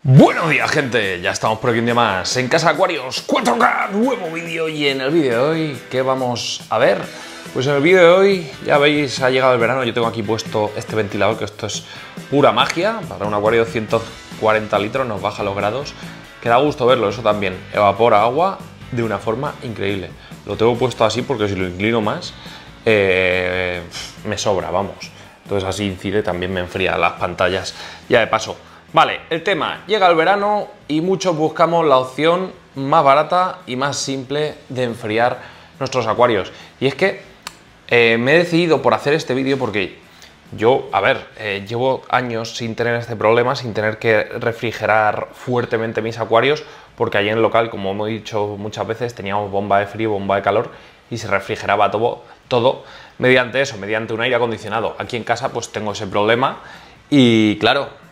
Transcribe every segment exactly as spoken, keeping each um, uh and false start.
Buenos días, gente, ya estamos por aquí un día más en Casa Acuarios cuatro K, nuevo vídeo. Y en el vídeo de hoy, ¿qué vamos a ver? Pues en el vídeo de hoy, ya veis, ha llegado el verano. Yo tengo aquí puesto este ventilador, que esto es pura magia. Para un acuario de ciento cuarenta litros nos baja los grados, que da gusto verlo. Eso también, evapora agua de una forma increíble. Lo tengo puesto así porque si lo inclino más, eh, me sobra, vamos. Entonces así incide, también me enfría las pantallas ya de paso. Vale, el tema, llega el verano y muchos buscamos la opción más barata y más simple de enfriar nuestros acuarios. Y es que eh, me he decidido por hacer este vídeo porque yo, a ver, eh, llevo años sin tener este problema, sin tener que refrigerar fuertemente mis acuarios, porque allí en el local, como hemos dicho muchas veces, teníamos bomba de frío, bomba de calor y se refrigeraba todo, todo mediante eso, mediante un aire acondicionado. Aquí en casa pues tengo ese problema y claro,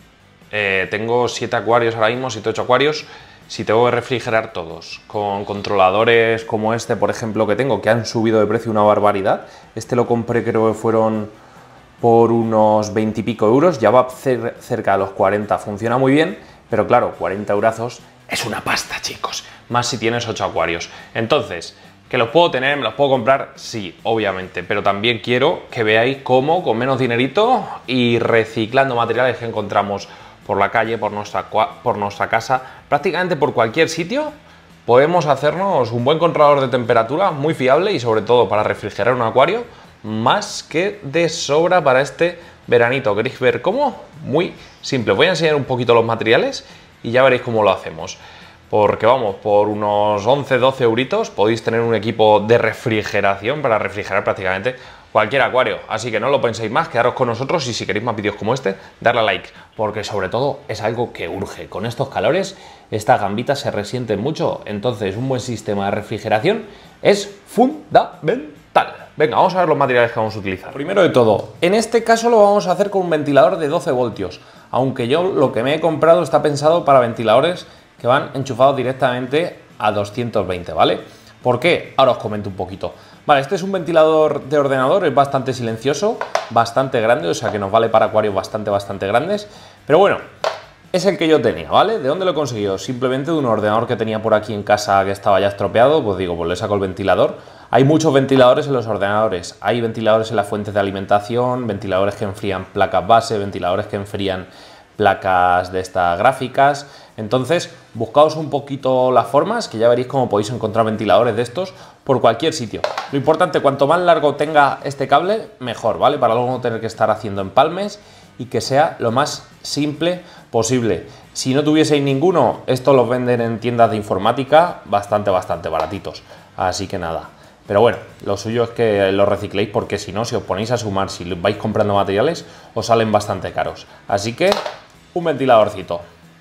Eh, tengo siete acuarios ahora mismo, siete ocho acuarios. Si tengo que refrigerar todos con controladores como este, por ejemplo, que tengo, que han subido de precio una barbaridad. Este lo compré, creo que fueron por unos veinte y pico euros, ya va cer cerca de los cuarenta, funciona muy bien, pero claro, cuarenta eurazos es una pasta, chicos, más si tienes ocho acuarios. Entonces, ¿que los puedo tener, me los puedo comprar? Sí, obviamente, pero también quiero que veáis cómo con menos dinerito y reciclando materiales que encontramos por la calle, por nuestra, por nuestra casa, prácticamente por cualquier sitio, podemos hacernos un buen controlador de temperatura muy fiable y sobre todo para refrigerar un acuario más que de sobra para este veranito. ¿Queréis ver cómo? Muy simple. Voy a enseñar un poquito los materiales y ya veréis cómo lo hacemos. Porque vamos, por unos once doce euritos podéis tener un equipo de refrigeración para refrigerar prácticamente cualquier acuario. Así que no lo penséis más, quedaros con nosotros y si queréis más vídeos como este, darle a like, porque sobre todo es algo que urge. Con estos calores, estas gambitas se resienten mucho, entonces un buen sistema de refrigeración es fundamental. Venga, vamos a ver los materiales que vamos a utilizar. Primero de todo, en este caso lo vamos a hacer con un ventilador de doce voltios, aunque yo lo que me he comprado está pensado para ventiladores que van enchufados directamente a doscientos veinte, ¿vale? ¿Por qué? Ahora os comento un poquito. Vale, este es un ventilador de ordenador, es bastante silencioso, bastante grande, o sea que nos vale para acuarios bastante, bastante grandes. Pero bueno, es el que yo tenía, ¿vale? ¿De dónde lo he conseguido? Simplemente de un ordenador que tenía por aquí en casa que estaba ya estropeado, pues digo, pues le saco el ventilador. Hay muchos ventiladores en los ordenadores, hay ventiladores en las fuentes de alimentación, ventiladores que enfrían placas base, ventiladores que enfrían placas de estas gráficas. Entonces, buscaos un poquito las formas, que ya veréis cómo podéis encontrar ventiladores de estos por cualquier sitio. Lo importante, cuanto más largo tenga este cable, mejor, ¿vale? Para luego no tener que estar haciendo empalmes y que sea lo más simple posible. Si no tuvieseis ninguno, estos los venden en tiendas de informática bastante, bastante baratitos. Así que nada. Pero bueno, lo suyo es que lo recicléis porque si no, si os ponéis a sumar, si vais comprando materiales, os salen bastante caros. Así que, un ventiladorcito.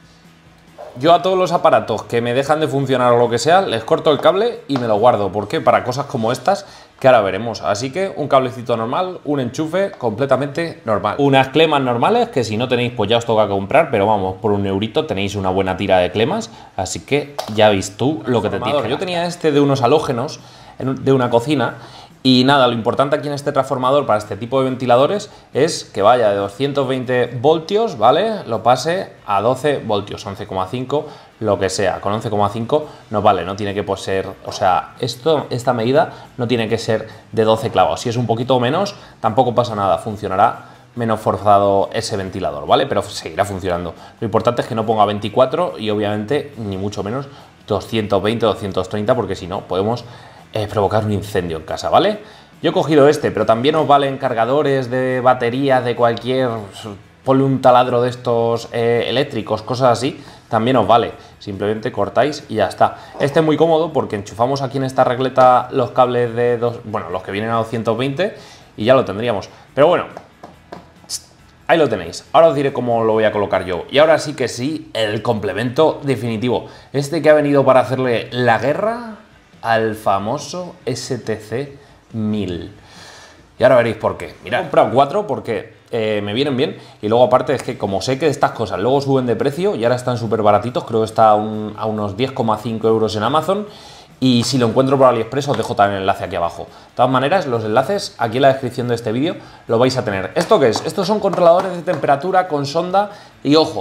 Yo a todos los aparatos que me dejan de funcionar o lo que sea, les corto el cable y me lo guardo. ¿Por qué? Para cosas como estas que ahora veremos. Así que un cablecito normal, un enchufe completamente normal. Unas clemas normales que si no tenéis pues ya os toca comprar, pero vamos, por un eurito tenéis una buena tira de clemas. Así que ya veis tú lo que te dije. Yo tenía este de unos halógenos de una cocina. Y nada, lo importante aquí en este transformador para este tipo de ventiladores es que vaya de doscientos veinte voltios, ¿vale? Lo pase a doce voltios, once coma cinco, lo que sea. Con once coma cinco no vale, no tiene que pues, ser, o sea, esto, esta medida no tiene que ser de doce clavos. Si es un poquito menos, tampoco pasa nada, funcionará menos forzado ese ventilador, ¿vale? Pero seguirá funcionando. Lo importante es que no ponga veinticuatro y obviamente ni mucho menos doscientos veinte, doscientos treinta, porque si no podemos Eh, provocar un incendio en casa, ¿vale? Yo he cogido este, pero también os valen cargadores de baterías de cualquier... Ponle un taladro de estos eh, eléctricos, cosas así, también os vale. Simplemente cortáis y ya está. Este es muy cómodo porque enchufamos aquí en esta regleta los cables de dos... Bueno, los que vienen a doscientos veinte y ya lo tendríamos. Pero bueno, ahí lo tenéis. Ahora os diré cómo lo voy a colocar yo. Y ahora sí que sí, el complemento definitivo. Este que ha venido para hacerle la guerra al famoso S T C mil. Y ahora veréis por qué. Mirad, he comprado cuatro porque eh, me vienen bien. Y luego aparte es que como sé que estas cosas luego suben de precio y ahora están súper baratitos, creo que está a, un, a unos diez coma cinco euros en Amazon. Y si lo encuentro por AliExpress os dejo también el enlace aquí abajo. De todas maneras, los enlaces aquí en la descripción de este vídeo lo vais a tener. ¿Esto qué es? Estos son controladores de temperatura con sonda y ojo,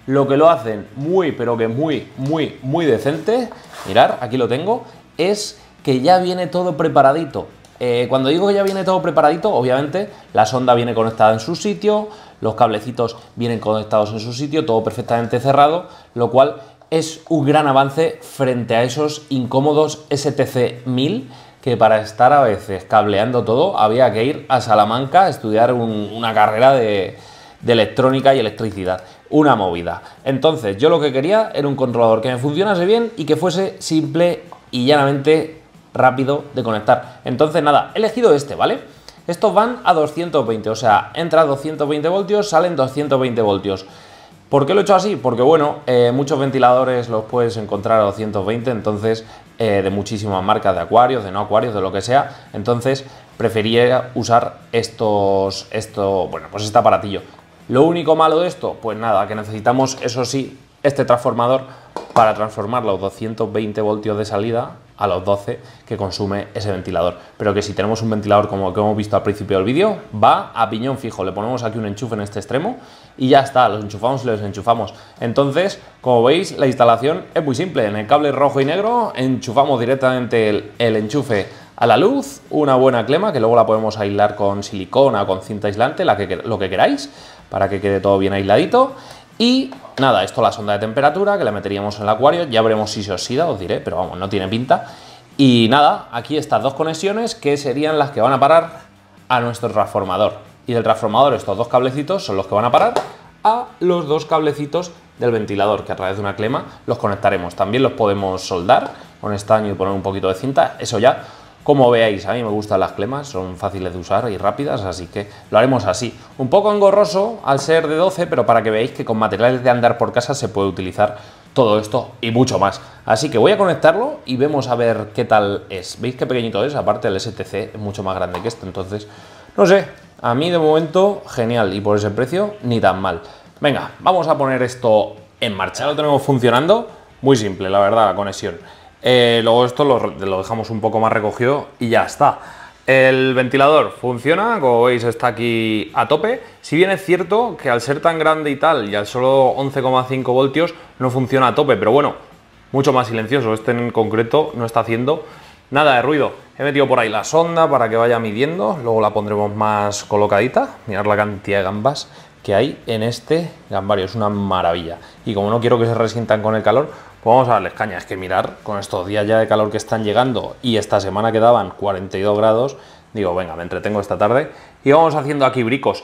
Lo que lo hacen muy, pero que muy, muy, muy decente, mirad, aquí lo tengo, es que ya viene todo preparadito. Eh, cuando digo que ya viene todo preparadito, obviamente la sonda viene conectada en su sitio, los cablecitos vienen conectados en su sitio, todo perfectamente cerrado, lo cual es un gran avance frente a esos incómodos S T C mil que para estar a veces cableando todo había que ir a Salamanca a estudiar un, una carrera de, de electrónica y electricidad. Una movida. Entonces yo lo que quería era un controlador que me funcionase bien y que fuese simple y llanamente rápido de conectar. Entonces nada, he elegido este, ¿vale? Estos van a doscientos veinte, o sea, entra doscientos veinte voltios, salen doscientos veinte voltios. ¿Por qué lo he hecho así? Porque bueno, eh, muchos ventiladores los puedes encontrar a doscientos veinte, entonces eh, de muchísimas marcas, de acuarios, de no acuarios, de lo que sea, entonces prefería usar estos, esto, bueno, pues este aparatillo. Lo único malo de esto, pues nada, que necesitamos, eso sí, este transformador para transformar los doscientos veinte voltios de salida a los doce que consume ese ventilador. Pero que si tenemos un ventilador como el que hemos visto al principio del vídeo, va a piñón fijo. Le ponemos aquí un enchufe en este extremo y ya está, los enchufamos y los desenchufamos. Entonces, como veis, la instalación es muy simple. En el cable rojo y negro enchufamos directamente el, el enchufe a la luz, una buena clema que luego la podemos aislar con silicona o con cinta aislante, la que, lo que queráis, para que quede todo bien aisladito. Y nada, esto la sonda de temperatura que la meteríamos en el acuario, ya veremos si se oxida, os diré, pero vamos, no tiene pinta. Y nada, aquí estas dos conexiones que serían las que van a parar a nuestro transformador. Y del transformador estos dos cablecitos son los que van a parar a los dos cablecitos del ventilador, que a través de una clema los conectaremos. También los podemos soldar con estaño y poner un poquito de cinta, eso ya. Como veáis, a mí me gustan las clemas, son fáciles de usar y rápidas, así que lo haremos así. Un poco engorroso al ser de doce, pero para que veáis que con materiales de andar por casa se puede utilizar todo esto y mucho más. Así que voy a conectarlo y vemos a ver qué tal es. ¿Veis qué pequeñito es? Aparte el S T C es mucho más grande que esto, entonces, no sé, a mí de momento genial y por ese precio ni tan mal. Venga, vamos a poner esto en marcha. Ya lo tenemos funcionando, muy simple la verdad la conexión. Eh, luego esto lo, lo dejamos un poco más recogido y ya está. El ventilador funciona, como veis está aquí a tope. Si bien es cierto que al ser tan grande y tal y al solo once coma cinco voltios no funciona a tope, pero bueno, mucho más silencioso. Este en concreto no está haciendo nada de ruido. He metido por ahí la sonda para que vaya midiendo, luego la pondremos más colocadita. Mirad la cantidad de gambas que hay en este gambario, es una maravilla. Y como no quiero que se resientan con el calor, pues vamos a darles caña. Es que mirar, con estos días ya de calor que están llegando y esta semana que daban cuarenta y dos grados, digo, venga, me entretengo esta tarde y vamos haciendo aquí bricos.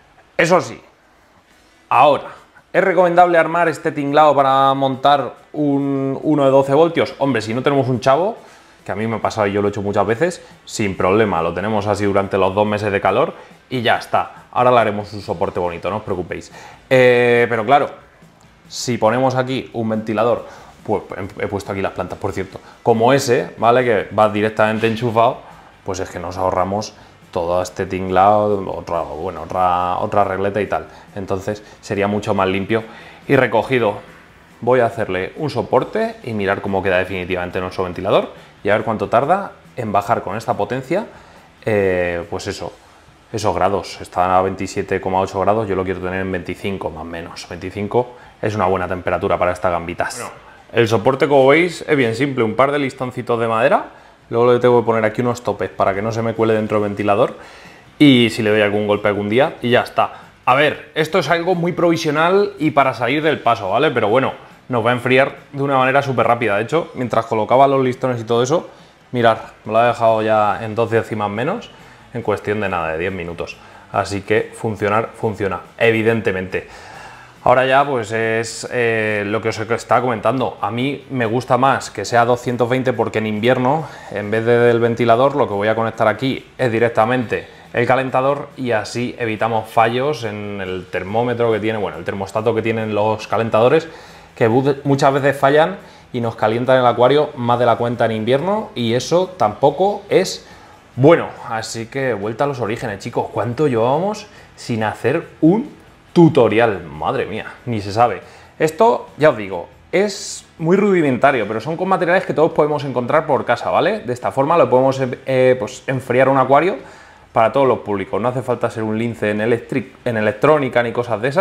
Eso sí, ahora, ¿es recomendable armar este tinglado para montar un uno de doce voltios? Hombre, si no tenemos un chavo, que a mí me ha pasado y yo lo he hecho muchas veces, sin problema, lo tenemos así durante los dos meses de calor y ya está. Ahora le haremos un soporte bonito, no os preocupéis. Eh, pero claro, si ponemos aquí un ventilador, pues he puesto aquí las plantas, por cierto, como ese, ¿vale? Que va directamente enchufado, pues es que nos ahorramos todo este tinglado, otra, bueno, otra, otra regleta y tal. Entonces sería mucho más limpio y recogido. Voy a hacerle un soporte y mirar cómo queda definitivamente nuestro ventilador y a ver cuánto tarda en bajar con esta potencia, eh, pues eso, esos grados. Están a veintisiete coma ocho grados, yo lo quiero tener en veinticinco más o menos. veinticinco es una buena temperatura para estas gambitas. Bueno, el soporte, como veis, es bien simple, un par de listoncitos de madera, luego le tengo que poner aquí unos topes para que no se me cuele dentro del ventilador y si le doy algún golpe algún día y ya está. A ver, esto es algo muy provisional y para salir del paso, ¿vale? Pero bueno, nos va a enfriar de una manera súper rápida. De hecho, mientras colocaba los listones y todo eso, mirad, me lo he dejado ya en dos décimas menos en cuestión de nada, de diez minutos. Así que funcionar, funciona, evidentemente. Ahora ya pues es eh, lo que os estaba comentando. A mí me gusta más que sea doscientos veinte porque en invierno, en vez de del ventilador, lo que voy a conectar aquí es directamente el calentador y así evitamos fallos en el termómetro que tiene, bueno, el termostato que tienen los calentadores, que muchas veces fallan y nos calientan el acuario más de la cuenta en invierno y eso tampoco es bueno. Así que vuelta a los orígenes, chicos. ¿Cuánto llevábamos sin hacer un tutorial? Madre mía, ni se sabe. Esto, ya os digo, es muy rudimentario, pero son con materiales que todos podemos encontrar por casa, ¿vale? De esta forma lo podemos eh, pues, enfriar un acuario para todos los públicos. No hace falta ser un lince en, electric, en electrónica ni cosas de esas.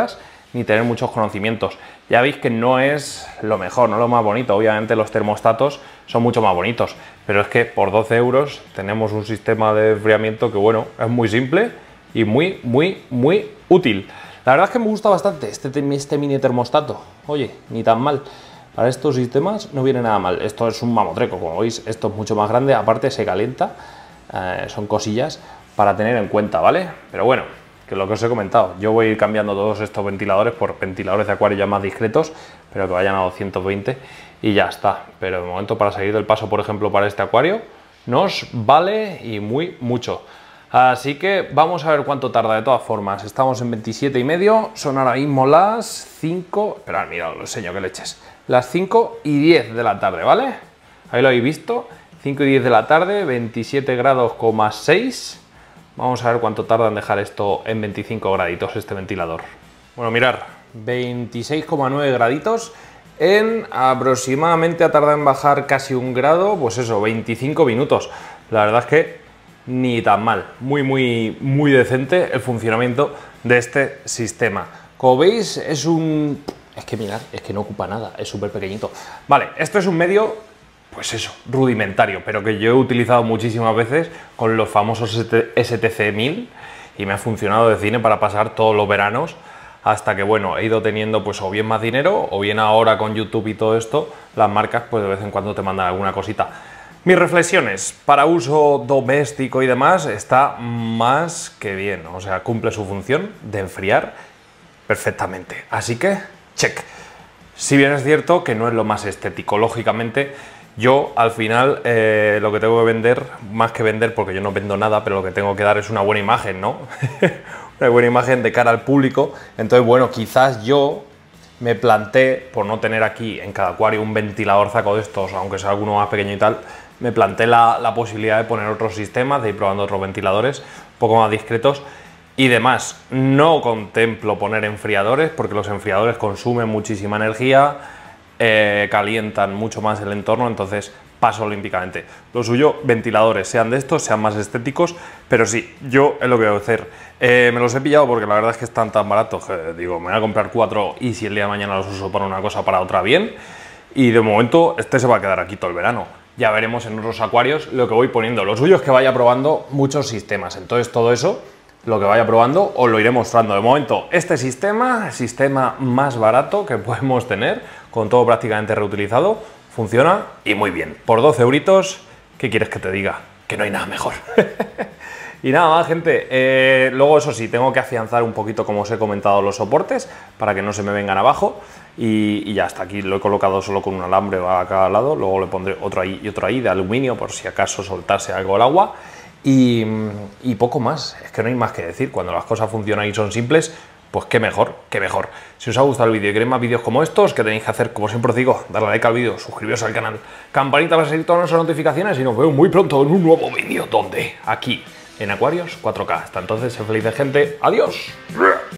ni tener muchos conocimientos. Ya veis que no es lo mejor, no lo más bonito. Obviamente los termostatos son mucho más bonitos, pero es que por doce euros tenemos un sistema de enfriamiento que, bueno, es muy simple y muy, muy, muy útil. La verdad es que me gusta bastante este, este mini termostato. Oye, ni tan mal. Para estos sistemas no viene nada mal. Esto es un mamotreco, como veis, esto es mucho más grande, aparte se calienta. Eh, son cosillas para tener en cuenta, ¿vale? Pero bueno, que lo que os he comentado, yo voy a ir cambiando todos estos ventiladores por ventiladores de acuario ya más discretos, pero que vayan a doscientos veinte y ya está. Pero de momento, para salir del paso, por ejemplo, para este acuario, nos vale y muy mucho. Así que vamos a ver cuánto tarda. De todas formas, estamos en veintisiete y medio, son ahora mismo las cinco, esperad, mira, lo enseño, que leches, las cinco y diez de la tarde, ¿vale? Ahí lo habéis visto, cinco y diez de la tarde, veintisiete grados, seis. Vamos a ver cuánto tarda en dejar esto en veinticinco graditos, este ventilador. Bueno, mirar, veintiséis coma nueve graditos, en aproximadamente ha tardado en bajar casi un grado, pues eso, veinticinco minutos. La verdad es que ni tan mal, muy, muy, muy decente el funcionamiento de este sistema. Como veis, es un... es que mirad, es que no ocupa nada, es súper pequeñito. Vale, esto es un medio... pues eso, rudimentario, pero que yo he utilizado muchísimas veces con los famosos S T C mil y me ha funcionado de cine para pasar todos los veranos, hasta que, bueno, he ido teniendo pues o bien más dinero o bien ahora con YouTube y todo esto, las marcas pues de vez en cuando te mandan alguna cosita. Mis reflexiones, para uso doméstico y demás, está más que bien, o sea, cumple su función de enfriar perfectamente, así que, check. Si bien es cierto que no es lo más estético, lógicamente, yo al final eh, lo que tengo que vender, más que vender, porque yo no vendo nada, pero lo que tengo que dar es una buena imagen, ¿no? Una buena imagen de cara al público. Entonces, bueno, quizás yo me planteé, por no tener aquí en cada acuario un ventilador saco de estos, aunque sea alguno más pequeño y tal, me planteé la, la posibilidad de poner otros sistemas, de ir probando otros ventiladores un poco más discretos y demás. No contemplo poner enfriadores, porque los enfriadores consumen muchísima energía, Eh, calientan mucho más el entorno, entonces paso olímpicamente. Lo suyo, ventiladores, sean de estos, sean más estéticos, pero sí, yo es lo que voy a hacer. Eh, me los he pillado porque la verdad es que están tan baratos que digo, me voy a comprar cuatro y si el día de mañana los uso para una cosa, para otra, bien. Y de momento este se va a quedar aquí todo el verano. Ya veremos en otros acuarios lo que voy poniendo. Lo suyo es que vaya probando muchos sistemas, entonces todo eso, lo que vaya probando, os lo iré mostrando. De momento, este sistema, el sistema más barato que podemos tener, con todo prácticamente reutilizado, funciona y muy bien. Por doce euritos, ¿qué quieres que te diga? Que no hay nada mejor. Y nada más, gente. Eh, luego, eso sí, tengo que afianzar un poquito, como os he comentado, los soportes para que no se me vengan abajo. Y, y ya está, aquí lo he colocado solo con un alambre a cada lado. Luego le pondré otro ahí y otro ahí de aluminio por si acaso soltase algo el agua. Y, y poco más, es que no hay más que decir. Cuando las cosas funcionan y son simples, pues qué mejor, qué mejor. Si os ha gustado el vídeo y queréis más vídeos como estos, ¿qué tenéis que hacer? Como siempre os digo, darle like al vídeo, suscribiros al canal, campanita para seguir todas nuestras notificaciones y nos vemos muy pronto en un nuevo vídeo. ¿Dónde? Aquí, en Aquarios cuatro K. Hasta entonces, sé felices, gente. ¡Adiós!